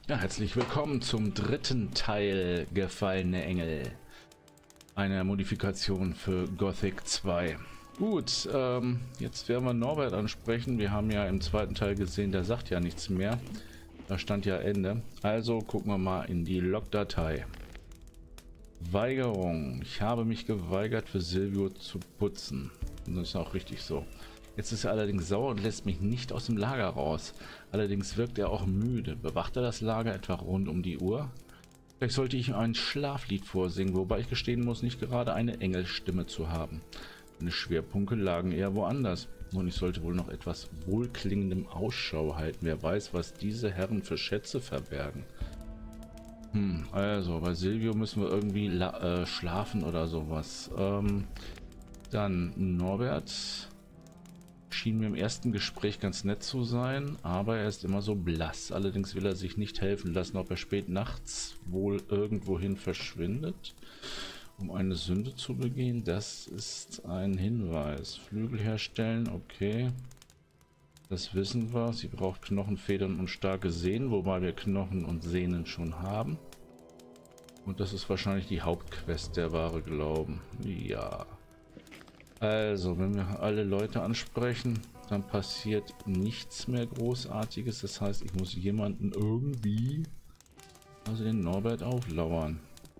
Ja, herzlich willkommen zum dritten Teil Gefallene Engel. Eine Modifikation für Gothic 2. Gut, jetzt werden wir Norbert ansprechen. Wir haben ja im zweiten Teil gesehen, der sagt ja nichts mehr. Da stand ja Ende. Also gucken wir mal in die Logdatei. Weigerung. Ich habe mich geweigert, für Silvio zu putzen. Und das ist auch richtig so. Jetzt ist er allerdings sauer und lässt mich nicht aus dem Lager raus. Allerdings wirkt er auch müde. Bewacht er das Lager etwa rund um die Uhr? Vielleicht sollte ich ein Schlaflied vorsingen, wobei ich gestehen muss, nicht gerade eine Engelsstimme zu haben. Meine Schwerpunkte lagen eher woanders. Und ich sollte wohl noch etwas wohlklingendem Ausschau halten. Wer weiß, was diese Herren für Schätze verbergen. Also, bei Silvio müssen wir irgendwie schlafen oder sowas. Dann Norbert. Schien mir im ersten Gespräch ganz nett zu sein, aber er ist immer so blass. Allerdings will er sich nicht helfen lassen, ob er spät nachts wohl irgendwohin verschwindet, um eine Sünde zu begehen. Das ist ein Hinweis. Flügel herstellen, okay. Das wissen wir. Sie braucht Knochen, Federn und starke Sehnen, wobei wir Knochen und Sehnen schon haben. Und das ist wahrscheinlich die Hauptquest, der wahre Glauben. Ja. Also, wenn wir alle Leute ansprechen, dann passiert nichts mehr Großartiges. Das heißt, ich muss jemanden irgendwie, also den Norbert, auflauern.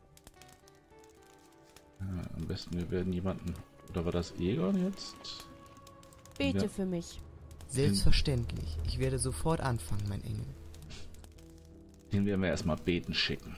Ja, am besten, wir werden jemanden, oder war das Egon jetzt? Bete Ja. für mich. Selbstverständlich. Ich werde sofort anfangen, mein Engel. Den werden wir erstmal beten schicken.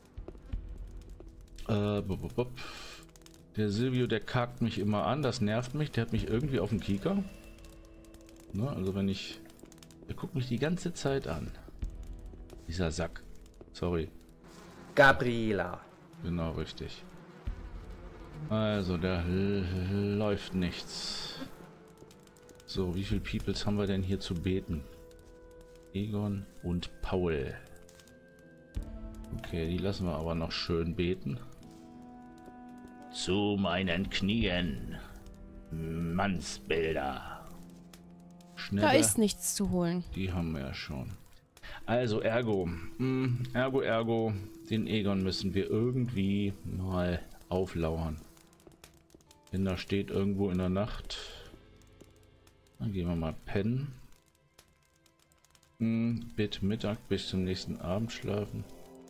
Der Silvio, der kackt mich immer an, das nervt mich, der hat mich irgendwie auf dem Kieker. Ne, also wenn ich... Der guckt mich die ganze Zeit an. Dieser Sack. Sorry. Gabriela. Genau, richtig. Also, da läuft nichts. So, wie viele Peoples haben wir denn hier zu beten? Egon und Paul. Okay, die lassen wir aber noch schön beten. Zu meinen Knien. Mannsbilder. Schneller. Da ist nichts zu holen. Die haben wir ja schon. Also ergo. Ergo. Den Egon müssen wir irgendwie mal auflauern. Wenn da steht irgendwo in der Nacht. Dann gehen wir mal pennen. Bitte Mittag bis zum nächsten Abend schlafen.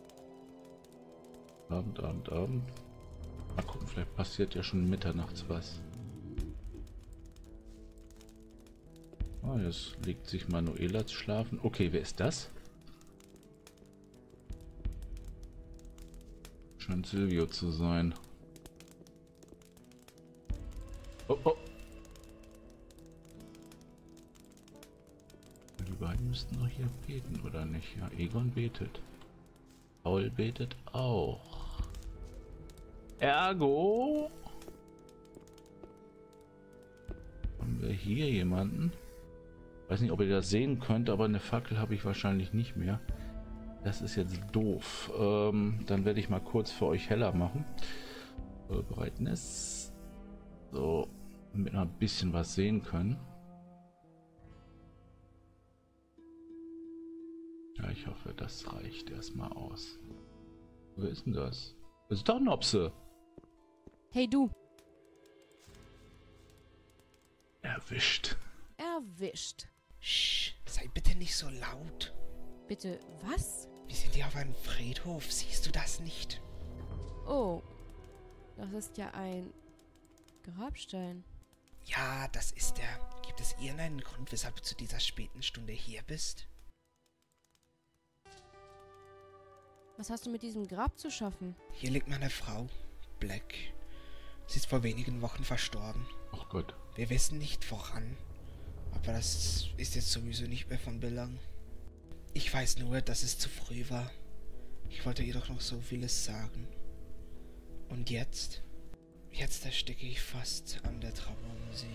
Abend. Mal gucken, vielleicht passiert ja schon mitternachts was. Ah, jetzt legt sich Manuela zu schlafen. Okay, wer ist das? Scheint Silvio zu sein. Oh. Die beiden müssten doch hier beten, oder nicht? Ja, Egon betet. Paul betet auch. Ergo haben wir hier jemanden. Weiß nicht, ob ihr das sehen könnt, aber eine Fackel habe ich wahrscheinlich nicht mehr. Das ist jetzt doof. Dann werde ich mal kurz für euch heller machen. Brightness. So, damit wir ein bisschen was sehen können. Ja, ich hoffe, das reicht erstmal aus. Wer ist denn das? Das ist doch Nopse. Hey du. Erwischt. Erwischt. Sch, sei bitte nicht so laut. Bitte, was? Wir sind hier auf einem Friedhof, siehst du das nicht? Oh. Das ist ja ein Grabstein. Ja, das ist er. Gibt es irgendeinen Grund, weshalb du zu dieser späten Stunde hier bist? Was hast du mit diesem Grab zu schaffen? Hier liegt meine Frau, Black. Sie ist vor wenigen Wochen verstorben. Ach Gott. Wir wissen nicht woran, aber das ist jetzt sowieso nicht mehr von Belang. Ich weiß nur, dass es zu früh war. Ich wollte ihr doch noch so vieles sagen. Und jetzt? Jetzt ersticke ich fast an der Trauer um sie.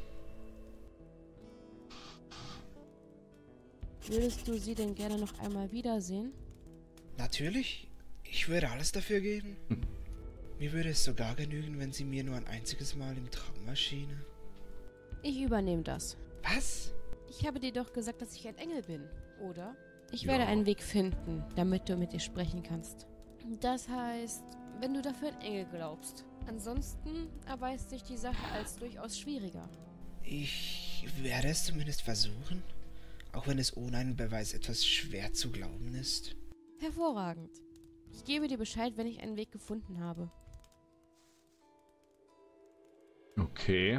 Würdest du sie denn gerne noch einmal wiedersehen? Natürlich, ich würde alles dafür geben. Mir würde es sogar genügen, wenn sie mir nur ein einziges Mal im Traum erschiene. Ich übernehme das. Was? Ich habe dir doch gesagt, dass ich ein Engel bin, oder? Ich werde Ja. einen Weg finden, damit du mit ihr sprechen kannst. Das heißt, wenn du dafür an Engel glaubst. Ansonsten erweist sich die Sache als durchaus schwieriger. Ich werde es zumindest versuchen, auch wenn es ohne einen Beweis etwas schwer zu glauben ist. Hervorragend. Ich gebe dir Bescheid, wenn ich einen Weg gefunden habe. Okay.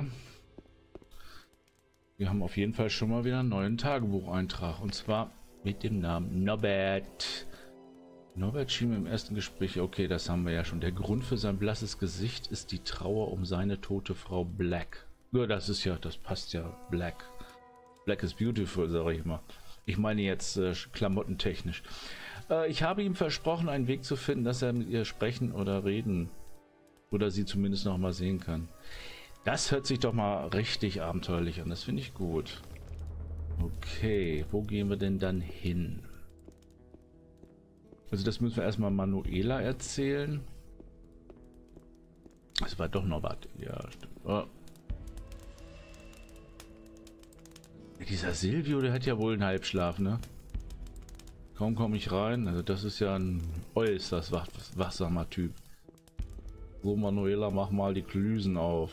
Wir haben auf jeden Fall schon mal wieder einen neuen Tagebucheintrag. Und zwar mit dem Namen Norbert. Norbert schien mir im ersten Gespräch, okay, das haben wir ja schon. Der Grund für sein blasses Gesicht ist die Trauer um seine tote Frau Black. Ja, das passt ja. Black. Black is beautiful, sage ich mal. Ich meine jetzt klamottentechnisch. Ich habe ihm versprochen, einen Weg zu finden, dass er mit ihr sprechen oder reden. Oder sie zumindest noch mal sehen kann. Das hört sich doch mal richtig abenteuerlich an. Das finde ich gut. Okay, wo gehen wir denn dann hin? Also das müssen wir erstmal Manuela erzählen. Das war doch noch was. Ja, stimmt. Oh. Dieser Silvio, der hat ja wohl einen Halbschlaf, ne? Kaum komme ich rein. Also das ist ja ein äußerst wachsamer Typ. So, Manuela, mach mal die Klüsen auf.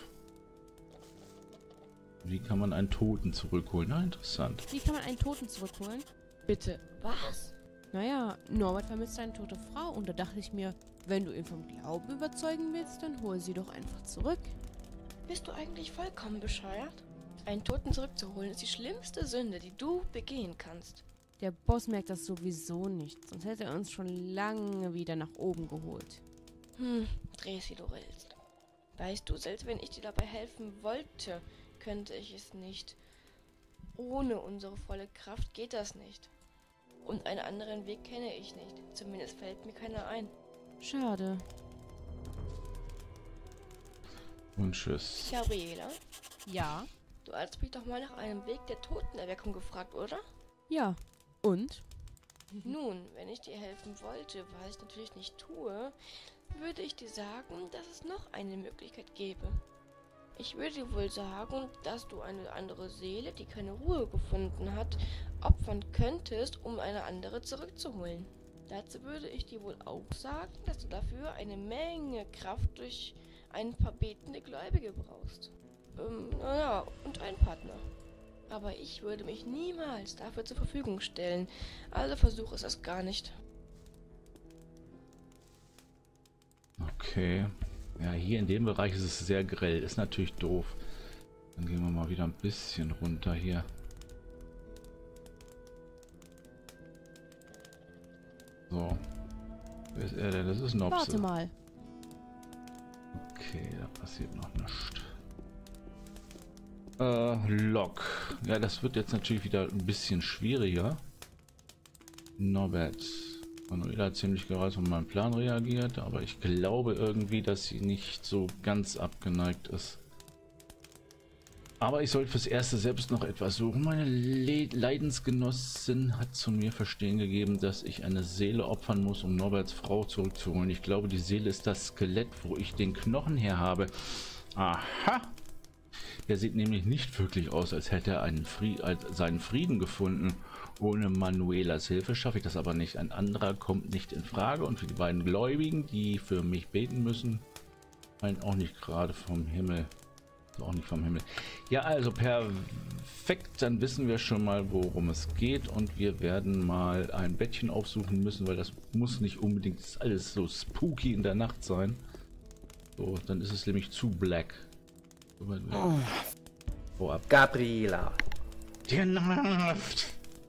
Wie kann man einen Toten zurückholen? Na, interessant. Wie kann man einen Toten zurückholen? Bitte. Was? Naja, Norbert vermisst seine tote Frau und da dachte ich mir, wenn du ihn vom Glauben überzeugen willst, dann hol sie doch einfach zurück. Bist du eigentlich vollkommen bescheuert? Einen Toten zurückzuholen ist die schlimmste Sünde, die du begehen kannst. Der Boss merkt das sowieso nicht, sonst hätte er uns schon lange wieder nach oben geholt. Dreh's wie du willst. Weißt du, selbst wenn ich dir dabei helfen wollte, könnte ich es nicht. Ohne unsere volle Kraft geht das nicht. Und einen anderen Weg kenne ich nicht. Zumindest fällt mir keiner ein. Schade. Und tschüss. Gabriela, Ja? du hast mich doch mal nach einem Weg der Totenerweckung gefragt, oder? Ja. Und? Nun, wenn ich dir helfen wollte, was ich natürlich nicht tue, würde ich dir sagen, dass es noch eine Möglichkeit gäbe. Ich würde dir wohl sagen, dass du eine andere Seele, die keine Ruhe gefunden hat, opfern könntest, um eine andere zurückzuholen. Dazu würde ich dir wohl auch sagen, dass du dafür eine Menge Kraft durch ein paar betende Gläubige brauchst. Naja, und einen Partner. Aber ich würde mich niemals dafür zur Verfügung stellen, also versuche es erst gar nicht. Okay. Ja, hier in dem Bereich ist es sehr grell. Ist natürlich doof. Dann gehen wir mal wieder ein bisschen runter hier. So. Wer ist er denn? Das ist Nopse. Warte mal. Okay, da passiert noch nichts. Log. Ja, das wird jetzt natürlich wieder ein bisschen schwieriger. Norbert. Manuela hat ziemlich gereizt auf meinen Plan reagiert, aber ich glaube irgendwie, dass sie nicht so ganz abgeneigt ist. Aber ich sollte fürs Erste selbst noch etwas suchen. Meine Leidensgenossin hat zu mir verstehen gegeben, dass ich eine Seele opfern muss, um Norberts Frau zurückzuholen. Ich glaube, die Seele ist das Skelett, wo ich den Knochen her habe. Aha! Der sieht nämlich nicht wirklich aus, als hätte er seinen Frieden gefunden. Ohne Manuelas Hilfe schaffe ich das aber nicht. Ein anderer kommt nicht in Frage und für die beiden Gläubigen, die für mich beten müssen, fallen auch nicht gerade vom Himmel. Auch nicht vom Himmel. Ja, also perfekt, dann wissen wir schon mal, worum es geht und wir werden mal ein Bettchen aufsuchen müssen, weil das muss nicht unbedingt alles so spooky in der Nacht sein. So, dann ist es nämlich zu black. Vorab. Gabriela. Der nervt.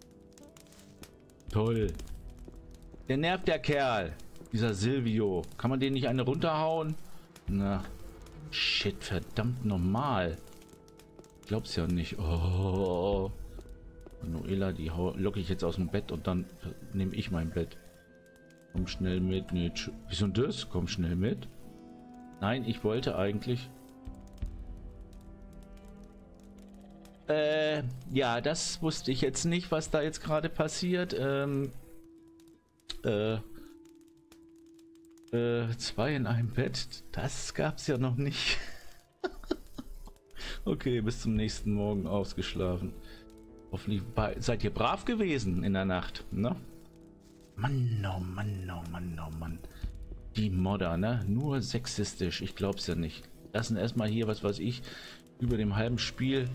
Toll. Der nervt, der Kerl. Dieser Silvio. Kann man den nicht eine runterhauen? Na. Shit, verdammt normal. Ich glaub's ja nicht. Oh. Manuela, die locke ich jetzt aus dem Bett und dann nehme ich mein Bett. Komm schnell mit. Nee, wieso denn das? Komm schnell mit. Nein, ich wollte eigentlich... ja, das wusste ich jetzt nicht, was da jetzt gerade passiert. Zwei in einem Bett, das gab's ja noch nicht. Okay, bis zum nächsten Morgen ausgeschlafen. Hoffentlich seid ihr brav gewesen in der Nacht, ne? Mann, oh Mann, oh Mann, oh Mann. Die Modder, ne? Nur sexistisch, ich glaub's ja nicht. Lassen erstmal hier, was weiß ich, über dem halben Spiel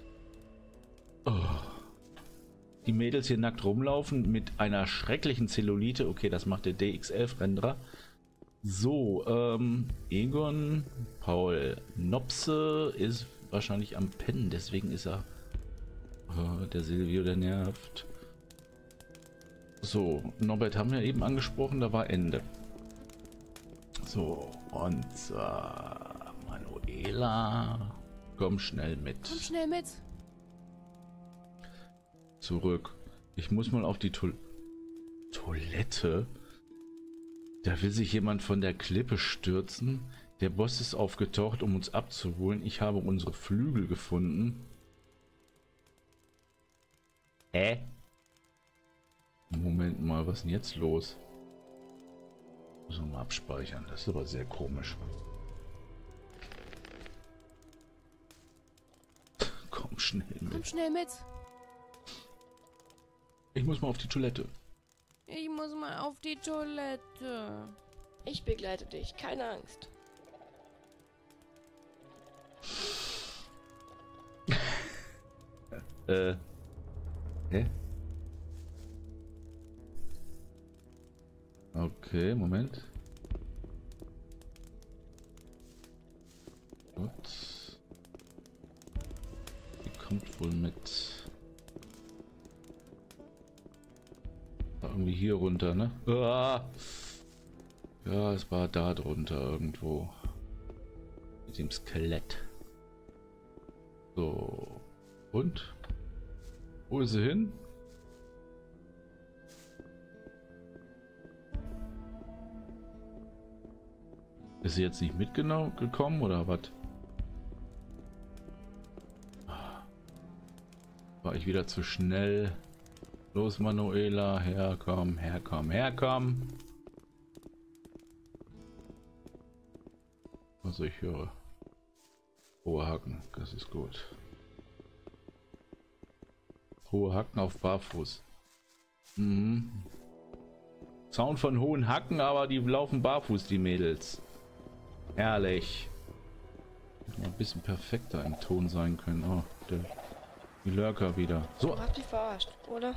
die Mädels hier nackt rumlaufen mit einer schrecklichen Zellulite. Okay, das macht der DX11-Renderer. So, Egon, Paul, Nopse ist wahrscheinlich am Pennen, deswegen ist er... der Silvio, der nervt. So, Norbert haben wir eben angesprochen, da war Ende. So, und Manuela, komm schnell mit. Komm schnell mit. Zurück. Ich muss mal auf die Toilette. Da will sich jemand von der Klippe stürzen. Der Boss ist aufgetaucht, um uns abzuholen. Ich habe unsere Flügel gefunden. Moment mal, was ist denn jetzt los? Muss man mal abspeichern. Das ist aber sehr komisch. Komm schnell mit. Komm schnell mit. Ich muss mal auf die Toilette. Ich muss mal auf die Toilette. Ich begleite dich, keine Angst. Hä? Okay, Moment. Gut. Die kommt wohl mit. Irgendwie hier runter, ne? Ah! Ja, es war da drunter irgendwo. Mit dem Skelett. So. Und? Wo ist sie hin? Ist sie jetzt nicht mitgekommen oder was? War ich wieder zu schnell? Los, Manuela, herkomm, herkomm, herkomm. Also ich höre hohe Hacken, das ist gut. Hohe Hacken auf Barfuß. Mhm. Sound von hohen Hacken, aber die laufen barfuß, die Mädels. Herrlich. Hätte mal ein bisschen perfekter im Ton sein können. Oh, die Lurker wieder. So. Du hast dich verarscht, oder?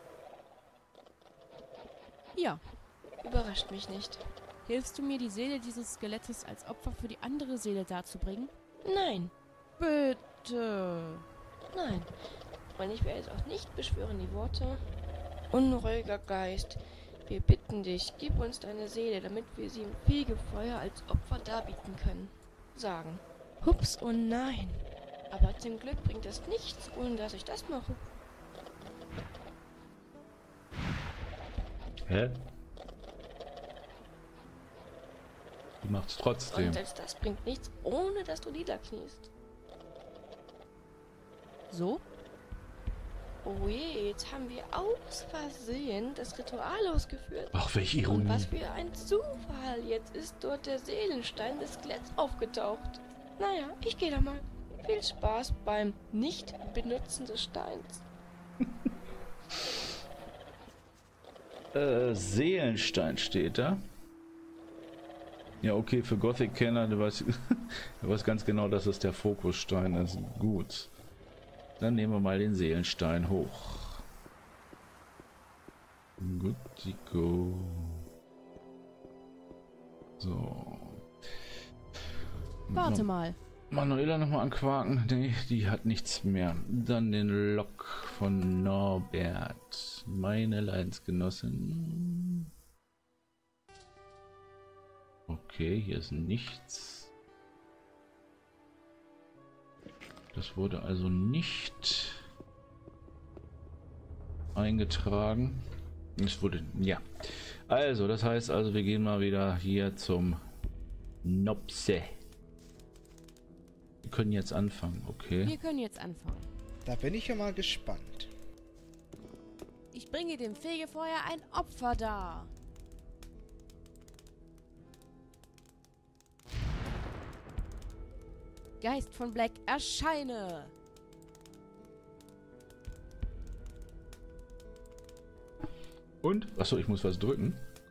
Ja. Überrascht mich nicht. Hilfst du mir, die Seele dieses Skelettes als Opfer für die andere Seele darzubringen? Nein, Bitte. nein. Und ich werde es auch nicht beschwören, die Worte. Unruhiger Geist, wir bitten dich, gib uns deine Seele, damit wir sie im Fegefeuer als Opfer darbieten können. Sagen. Hups und nein. Aber zum Glück bringt es nichts, ohne dass ich das mache. Hä? Die macht's trotzdem. Und selbst das bringt nichts, ohne dass du niederkniest. So? Oh je, jetzt haben wir aus Versehen das Ritual ausgeführt. Ach, welche Und Ironie. was für ein Zufall. Jetzt ist dort der Seelenstein des Skeletts aufgetaucht. Naja, ich gehe da mal. Viel Spaß beim Nicht-Benutzen des Steins. Seelenstein steht da. Ja, okay, für Gothic-Kenner, du weißt ganz genau, dass es der Fokusstein ist. Gut. Dann nehmen wir mal den Seelenstein hoch. Gut, go. So. Warte mal. Manuela nochmal anquaken. Nee, die hat nichts mehr. Dann den Lok von Norbert. Meine Leidensgenossin. Okay, hier ist nichts. Das wurde also nicht eingetragen. Es wurde, ja. Also, das heißt also, wir gehen mal wieder hier zum Nopse. Wir können jetzt anfangen, okay? Wir können jetzt anfangen. Da bin ich ja mal gespannt. Ich bringe dem Fegefeuer ein Opfer dar. Geist von Black, erscheine! Und? Achso, ich muss was drücken.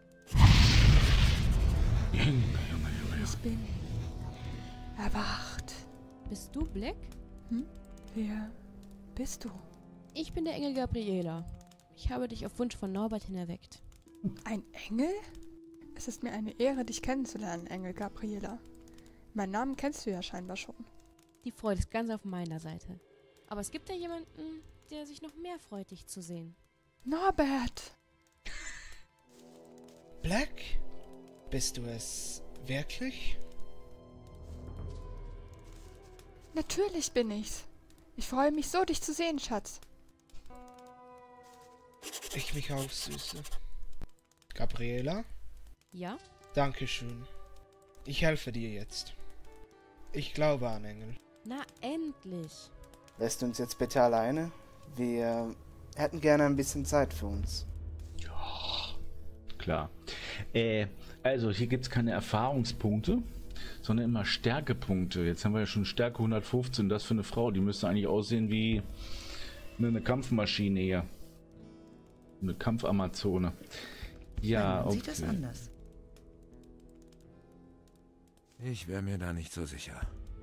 Ich bin erwacht. Bist du Black? Wer bist du? Ich bin der Engel Gabriela. Ich habe dich auf Wunsch von Norbert hin erweckt. Ein Engel? Es ist mir eine Ehre, dich kennenzulernen, Engel Gabriela. Meinen Namen kennst du ja scheinbar schon. Die Freude ist ganz auf meiner Seite. Aber es gibt ja jemanden, der sich noch mehr freut, dich zu sehen. Norbert! Black? Bist du es wirklich? Natürlich bin ich's. Ich freue mich so, dich zu sehen, Schatz. Ich mich auch, Süße. Gabriela? Ja? Dankeschön. Ich helfe dir jetzt. Ich glaube an Engel. Na endlich. Lässt uns jetzt bitte alleine? Wir hätten gerne ein bisschen Zeit für uns. Klar. Also hier gibt es keine Erfahrungspunkte, sondern immer Stärkepunkte. Jetzt haben wir ja schon Stärke 115. Das für eine Frau. Die müsste eigentlich aussehen wie eine Kampfmaschine hier. Eine Kampfamazone. Ja, Man okay. sieht das anders. Ich wäre mir da nicht so sicher.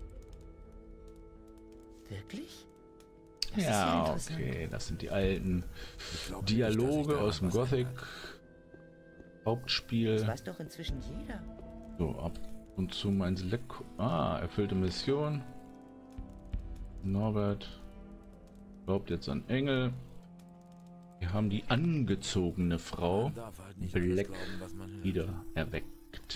Wirklich? Das ist Ja, interessant. okay. Das sind die alten Ich glaube Dialoge nicht, dass sich aus dem daran was Gothic. ändert. Das Hauptspiel. weiß doch inzwischen jeder. So, ab und zu mein Select. Erfüllte Mission. Norbert glaubt jetzt an Engel. Wir haben die angezogene Frau Man darf halt nicht alles Black glauben, was man hört. wieder erweckt.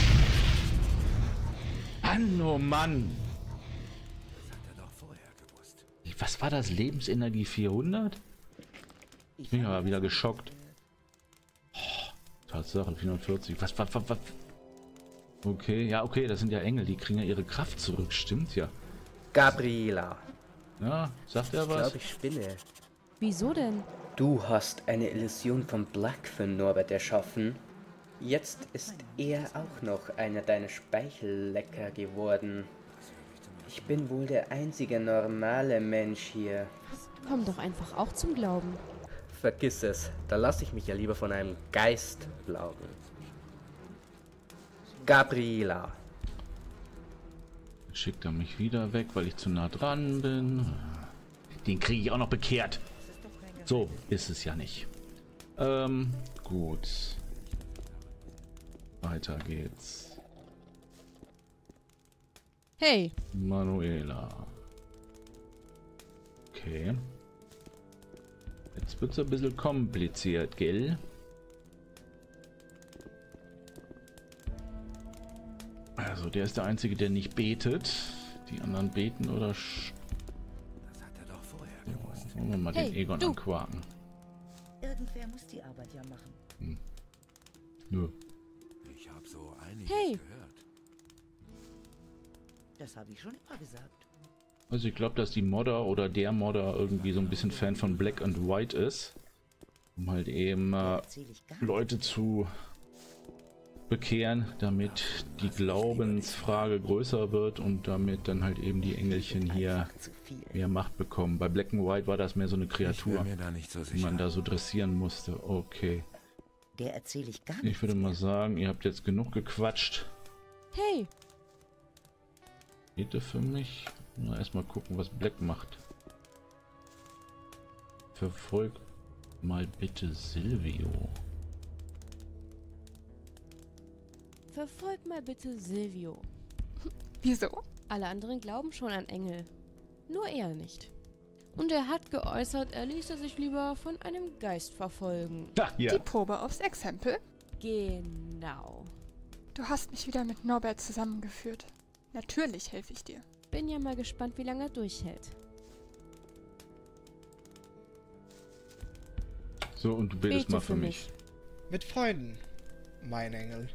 Mann, oh Mann! Das hat er doch vorher gewusst. Was war das? Lebensenergie 400? Ich bin aber wieder geschockt. Tatsache 440. Was? Okay, ja, okay, das sind ja Engel, die kriegen ja ihre Kraft zurück, stimmt ja. Gabriela, Ja, sagt er ich was? glaube, ich spinne. Wieso denn? Du hast eine Illusion von Black für Norbert erschaffen. Jetzt ist er auch noch einer deiner Speichellecker geworden. Ich bin wohl der einzige normale Mensch hier. Komm doch einfach auch zum Glauben. Vergiss es, da lasse ich mich ja lieber von einem Geist glauben. Gabriela, Schickt er mich wieder weg, weil ich zu nah dran bin. Den kriege ich auch noch bekehrt. So ist es ja nicht. Gut. Weiter geht's. Hey, Manuela. Okay. Jetzt wird's ein bisschen kompliziert, gell? Also, der ist der Einzige, der nicht betet. Die anderen beten oder... Das hat er doch vorher gewusst. Wollen wir mal Hey, den Egon du. anquaken. Irgendwer muss die Arbeit ja machen. Nö. Ich habe so einiges Hey. gehört. Das habe ich schon immer gesagt. Also ich glaube, dass die Modder oder der Modder irgendwie so ein bisschen Fan von Black and White ist. Um halt eben Erzähl ich gar nicht. Leute zu bekehren, damit die Glaubensfrage größer wird und damit dann halt eben die Engelchen hier Einfach zu viel. mehr Macht bekommen. Bei Black and White war das mehr so eine Ich Kreatur, wäre mir da nicht so die sicher. man da so dressieren musste. Okay. Der erzähle ich gar Ich nicht. würde mal sagen, ihr habt jetzt genug gequatscht. hey, Bitte für mich. Na, erstmal gucken, was Black macht. Verfolg mal bitte Silvio. verfolg mal bitte Silvio. Wieso? Alle anderen glauben schon an Engel. Nur er nicht. Und er hat geäußert, er ließe sich lieber von einem Geist verfolgen. Ach ja. Die Probe aufs Exempel? Genau. Du hast mich wieder mit Norbert zusammengeführt. Natürlich helfe ich dir. Bin ja mal gespannt, wie lange er durchhält. So, und du betest Bete mal für mich. Mit Freunden, mein Engel.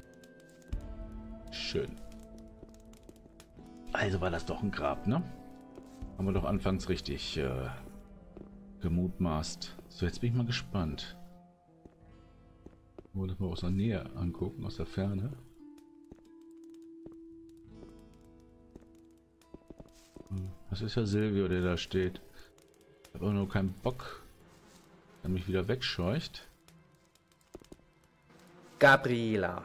Schön. Also war das doch ein Grab, ne? Haben wir doch anfangs richtig gemutmaßt. So, jetzt bin ich mal gespannt. Wollen wir aus der Nähe angucken, aus der Ferne. Das ist ja Silvio, der da steht. Ich habe aber nur keinen Bock, der mich wieder wegscheucht. Gabriela.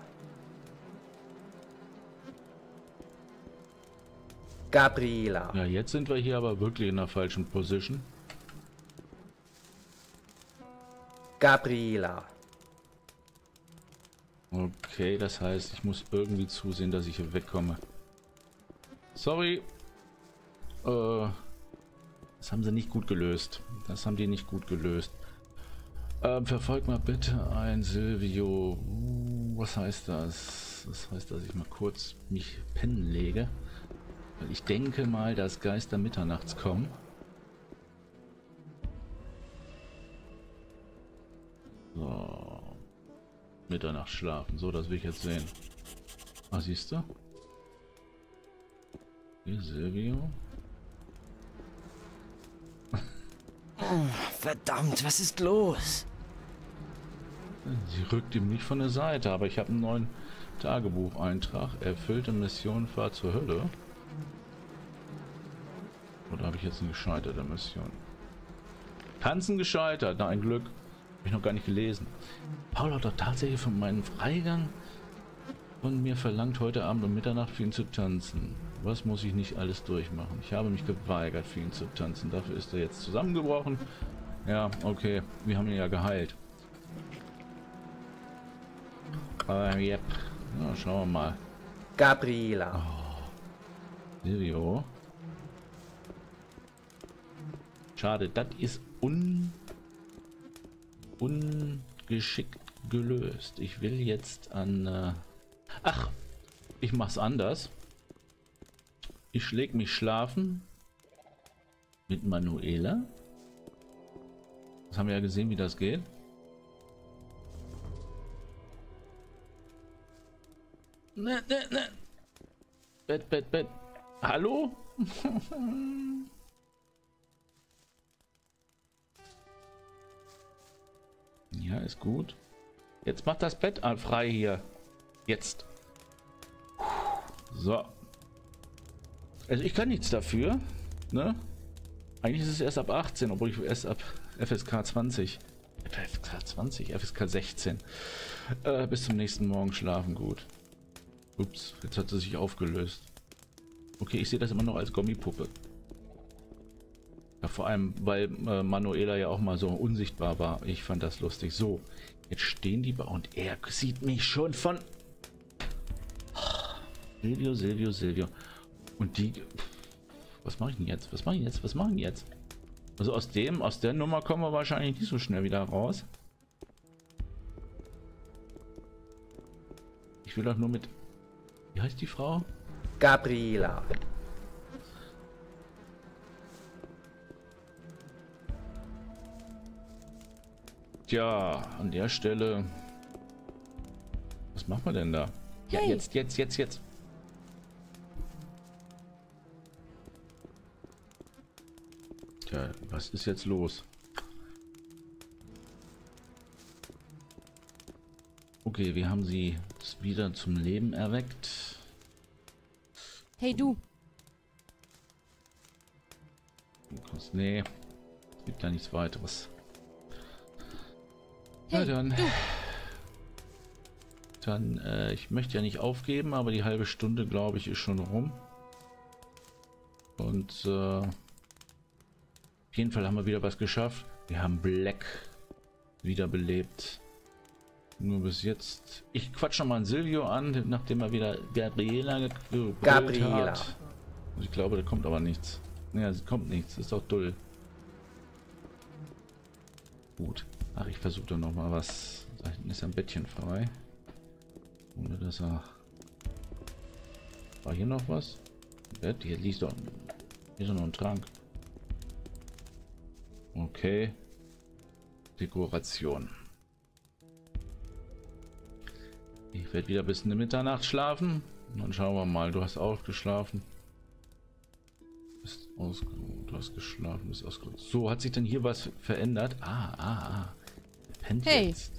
Gabriela. Ja, jetzt sind wir hier aber wirklich in der falschen Position. Gabriela. Okay, das heißt, ich muss irgendwie zusehen, dass ich hier wegkomme. Sorry. Das haben sie nicht gut gelöst. Das haben die nicht gut gelöst. Verfolgt mal bitte ein Silvio. Was heißt das? Das heißt, dass ich mal kurz mich pennen lege. Weil ich denke mal, dass Geister mitternachts kommen. So. Mitternacht schlafen. So, das will ich jetzt sehen. Ah, siehst du? Hier, Silvio. Oh, verdammt, was ist los? Sie rückt ihm nicht von der Seite, aber ich habe einen neuen Tagebucheintrag. Erfüllte Mission, Fahrt zur Hölle. Oder habe ich jetzt eine gescheiterte Mission? Tanzen gescheitert, na ein Glück. Habe ich noch gar nicht gelesen. Paul hat doch tatsächlich von meinem Freigang von mir verlangt, heute Abend um Mitternacht für ihn zu tanzen. Was muss ich nicht alles durchmachen? Ich habe mich geweigert, für ihn zu tanzen. Dafür ist er jetzt zusammengebrochen. Ja, okay. Wir haben ihn ja geheilt. Yep. Ja, schauen wir mal. Gabriela. Oh. Silvio. Schade, das ist ungeschickt gelöst. Ich will jetzt an... Ach, ich mach's anders. Ich schläg mich schlafen mit Manuela. Das haben wir ja gesehen, wie das geht. Ne. Bett. Hallo? Ja, ist gut. Jetzt macht das Bett frei hier. Jetzt. So. Also ich kann nichts dafür. Ne? Eigentlich ist es erst ab 18, obwohl ich erst ab FSK 20. FSK 20? FSK 16. Bis zum nächsten Morgen schlafen. Gut. Ups, jetzt hat sie sich aufgelöst. Okay, ich sehe das immer noch als Gummipuppe. Ja, vor allem, weil Manuela ja auch mal so unsichtbar war. Ich fand das lustig. So, jetzt stehen die und er sieht mich schon von... Silvio. Und die... Was mache ich denn jetzt? Was machen jetzt? Also aus der Nummer kommen wir wahrscheinlich nicht so schnell wieder raus. Ich will doch nur mit... Wie heißt die Frau? Gabriela. Tja, an der Stelle... Was machen wir denn da? Hey. Ja, jetzt. Tja, was ist jetzt los? Okay, wir haben sie wieder zum Leben erweckt. Hey du. Nee, es gibt da nichts weiteres. Hey, ja, dann... du. Dann, ich möchte ja nicht aufgeben, aber die halbe Stunde, glaube ich, ist schon rum. Und auf jeden Fall haben wir wieder was geschafft. Wir haben Black wiederbelebt. Nur bis jetzt. Ich quatsch noch mal an Silvio an, nachdem er wieder Gabriela hat. Und ich glaube, da kommt aber nichts. Ja, es kommt nichts. Ist doch dull. Gut. Ach, ich versuche dann noch mal was. Da hinten ist ein Bettchen frei. Ohne dass er... War hier noch was? Bett? Hier liegt doch... Hier ist doch noch ein Trank. Okay. Dekoration. Ich werde wieder bis in die Mitternacht schlafen. Und dann schauen wir mal. Du hast auch geschlafen. Du hast geschlafen, bist ausgeruht. So, hat sich denn hier was verändert? Pennt Hey. jetzt.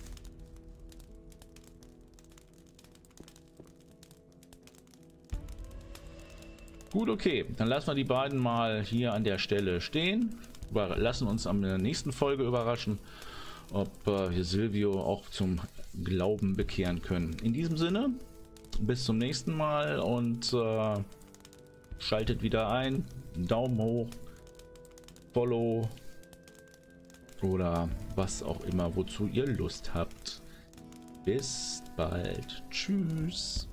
Gut, okay. Dann lassen wir die beiden mal hier an der Stelle stehen. Lassen uns am nächsten Folge überraschen. ob wir Silvio auch zum Glauben bekehren können. In diesem Sinne, bis zum nächsten Mal und schaltet wieder ein. Daumen hoch, Follow oder was auch immer, wozu ihr Lust habt. Bis bald. Tschüss.